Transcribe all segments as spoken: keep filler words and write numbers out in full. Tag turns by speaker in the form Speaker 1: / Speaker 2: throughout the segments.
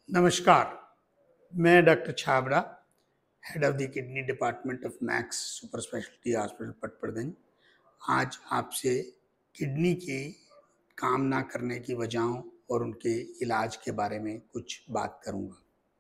Speaker 1: नमस्कार, मैं doctor Chhabra, head of the kidney department of Max super speciality hospital Patparganj. आज आपसे किडनी की काम ना करने की वजहों और उनके इलाज के बारे में कुछ बात करूंगा।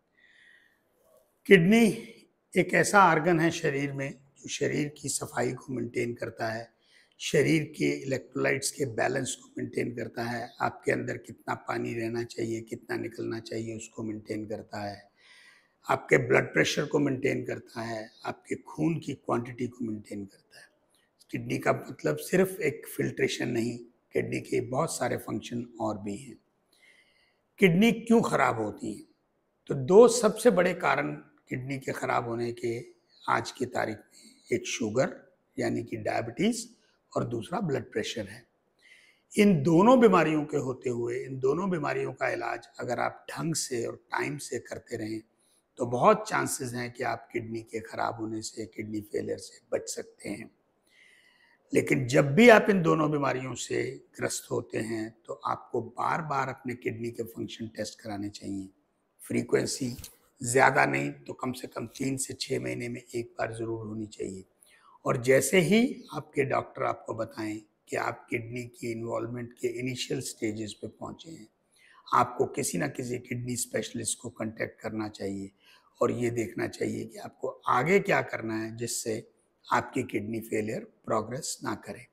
Speaker 1: किडनी एक ऐसा आर्गन है शरीर में जो शरीर की सफाई को मेंटेन करता है, शरीर के इलेक्ट्रोलाइट्स के बैलेंस को मेंटेन करता है, आपके अंदर कितना पानी रहना चाहिए, कितना निकलना चाहिए उसको मेंटेन करता है, आपके ब्लड प्रेशर को मेंटेन करता है, आपके खून की क्वांटिटी को मेंटेन करता है। किडनी का मतलब सिर्फ एक फिल्ट्रेशन नहीं, किडनी के बहुत सारे फंक्शन और भी हैं। किडनी क्यों खराब होती है? तो दो सबसे बड़े कारण किडनी के खराब होने के आज की तारीख में, एक शुगर यानी कि डायबिटीज और दूसरा ब्लड प्रेशर है। इन दोनों बीमारियों के होते हुए इन दोनों बीमारियों का इलाज अगर आप ढंग से और टाइम से करते रहें तो बहुत चांसेस हैं कि आप किडनी के खराब होने से, किडनी फेलियर से बच सकते हैं। लेकिन जब भी आप इन दोनों बीमारियों से ग्रस्त होते हैं तो आपको बार बार अपने किडनी के फंक्शन टेस्ट कराने चाहिए। फ्रीक्वेंसी ज़्यादा नहीं तो कम से कम तीन से छः महीने में एक बार ज़रूर होनी चाहिए। और जैसे ही आपके डॉक्टर आपको बताएं कि आप किडनी की इन्वॉल्वमेंट के इनिशियल स्टेजेस पे पहुंचे हैं, आपको किसी ना किसी किडनी स्पेशलिस्ट को कांटेक्ट करना चाहिए और ये देखना चाहिए कि आपको आगे क्या करना है जिससे आपकी किडनी फेलियर प्रोग्रेस ना करे।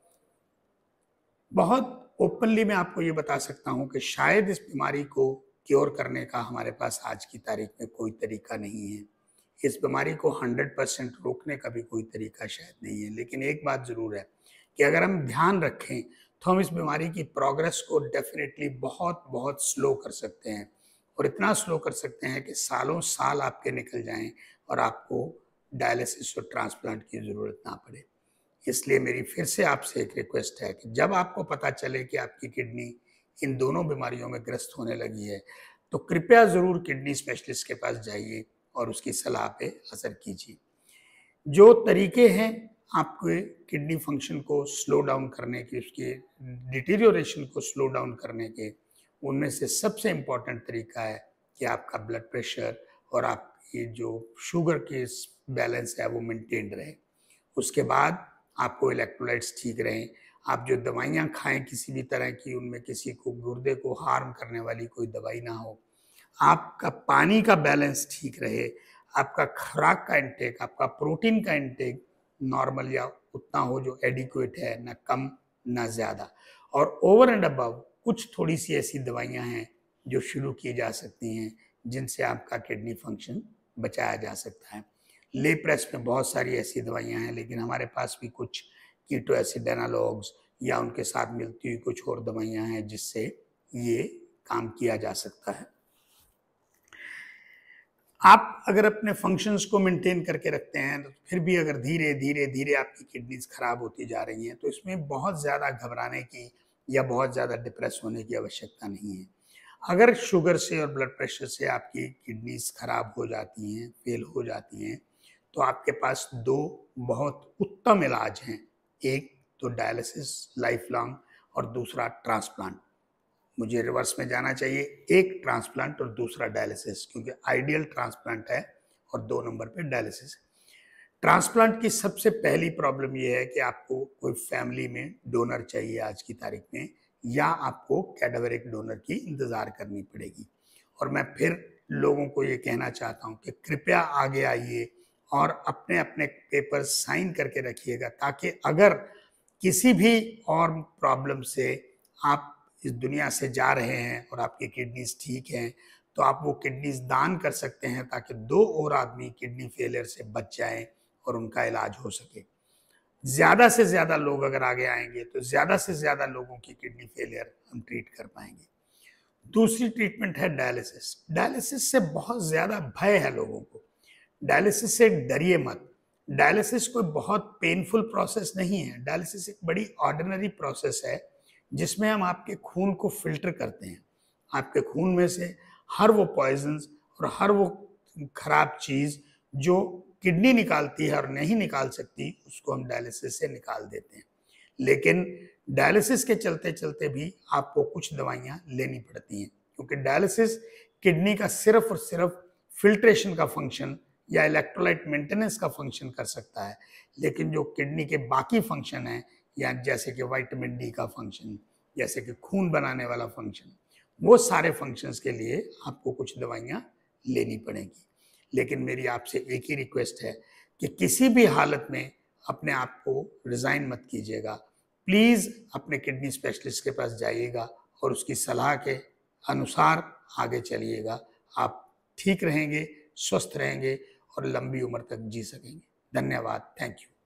Speaker 1: बहुत ओपनली मैं आपको ये बता सकता हूँ कि शायद इस बीमारी को क्योर करने का हमारे पास आज की तारीख में कोई तरीका नहीं है। इस बीमारी को हंड्रेड परसेंट रोकने का भी कोई तरीका शायद नहीं है, लेकिन एक बात ज़रूर है कि अगर हम ध्यान रखें तो हम इस बीमारी की प्रोग्रेस को डेफिनेटली बहुत बहुत स्लो कर सकते हैं, और इतना स्लो कर सकते हैं कि सालों साल आपके निकल जाएं और आपको डायलिसिस और ट्रांसप्लांट की ज़रूरत ना पड़े। इसलिए मेरी फिर से आपसे एक रिक्वेस्ट है कि जब आपको पता चले कि आपकी किडनी इन दोनों बीमारियों में ग्रस्त होने लगी है तो कृपया ज़रूर किडनी स्पेशलिस्ट के पास जाइए और उसकी सलाह पे असर कीजिए। जो तरीके हैं आपके किडनी फंक्शन को स्लो डाउन करने के, उसके डिटीरियोरेशन को स्लो डाउन करने के, उनमें से सबसे इम्पॉर्टेंट तरीका है कि आपका ब्लड प्रेशर और आपकी जो शुगर की बैलेंस है वो मेंटेन रहे। उसके बाद आपको इलेक्ट्रोलाइट्स ठीक रहें। आप जो दवाइयाँ खाएं किसी भी तरह की, उनमें किसी को गुर्दे को हार्म करने वाली कोई दवाई ना हो। आपका पानी का बैलेंस ठीक रहे, आपका खुराक का इंटेक, आपका प्रोटीन का इंटेक नॉर्मल या उतना हो जो एडिक्वेट है, ना कम ना ज़्यादा। और ओवर एंड अबव कुछ थोड़ी सी ऐसी दवाइयाँ हैं जो शुरू की जा सकती हैं जिनसे आपका किडनी फंक्शन बचाया जा सकता है। ले प्रेस में बहुत सारी ऐसी दवाइयाँ हैं, लेकिन हमारे पास भी कुछ कीटो एसिड एनालॉग्स या उनके साथ मिलती हुई कुछ और दवाइयाँ हैं जिससे ये काम किया जा सकता है। आप अगर अपने फंक्शंस को मेंटेन करके रखते हैं तो फिर भी अगर धीरे धीरे धीरे आपकी किडनीज खराब होती जा रही हैं तो इसमें बहुत ज़्यादा घबराने की या बहुत ज़्यादा डिप्रेस होने की आवश्यकता नहीं है। अगर शुगर से और ब्लड प्रेशर से आपकी किडनीज खराब हो जाती हैं, फेल हो जाती हैं, तो आपके पास दो बहुत उत्तम इलाज हैं। एक तो डायलिसिस लाइफ लॉन्ग और दूसरा ट्रांसप्लांट। मुझे रिवर्स में जाना चाहिए, एक ट्रांसप्लांट और दूसरा डायलिसिस, क्योंकि आइडियल ट्रांसप्लांट है और दो नंबर पे डायलिसिस। ट्रांसप्लांट की सबसे पहली प्रॉब्लम यह है कि आपको कोई फैमिली में डोनर चाहिए आज की तारीख में, या आपको कैडावरिक डोनर की इंतज़ार करनी पड़ेगी। और मैं फिर लोगों को ये कहना चाहता हूँ कि कृपया आगे आइए और अपने अपने पेपर साइन करके रखिएगा, ताकि अगर किसी भी और प्रॉब्लम से आप इस दुनिया से जा रहे हैं और आपकी किडनीज ठीक हैं तो आप वो किडनीज दान कर सकते हैं, ताकि दो और आदमी किडनी फेलियर से बच जाएं और उनका इलाज हो सके। ज़्यादा से ज़्यादा लोग अगर आगे आएंगे तो ज़्यादा से ज़्यादा लोगों की किडनी फेलियर हम ट्रीट कर पाएंगे। दूसरी ट्रीटमेंट है डायलिसिस। डायलिसिस से बहुत ज़्यादा भय है लोगों को, डायलिसिस से डरिए मत। डायलिसिस कोई बहुत पेनफुल प्रोसेस नहीं है। डायलिसिस एक बड़ी ऑर्डिनरी प्रोसेस है जिसमें हम आपके खून को फिल्टर करते हैं। आपके खून में से हर वो पॉइजन्स और हर वो खराब चीज़ जो किडनी निकालती है और नहीं निकाल सकती, उसको हम डायलिसिस से निकाल देते हैं। लेकिन डायलिसिस के चलते चलते भी आपको कुछ दवाइयाँ लेनी पड़ती हैं, क्योंकि डायलिसिस किडनी का सिर्फ और सिर्फ फिल्ट्रेशन का फंक्शन या इलेक्ट्रोलाइट मेंटेनेंस का फंक्शन कर सकता है, लेकिन जो किडनी के बाकी फंक्शन है, या जैसे कि विटामिन डी का फंक्शन, जैसे कि खून बनाने वाला फंक्शन, वो सारे फंक्शंस के लिए आपको कुछ दवाइयाँ लेनी पड़ेंगी। लेकिन मेरी आपसे एक ही रिक्वेस्ट है कि किसी भी हालत में अपने आप को रिजाइन मत कीजिएगा। प्लीज़ अपने किडनी स्पेशलिस्ट के पास जाइएगा और उसकी सलाह के अनुसार आगे चलिएगा। आप ठीक रहेंगे, स्वस्थ रहेंगे और लंबी उम्र तक जी सकेंगे। धन्यवाद। Thank you.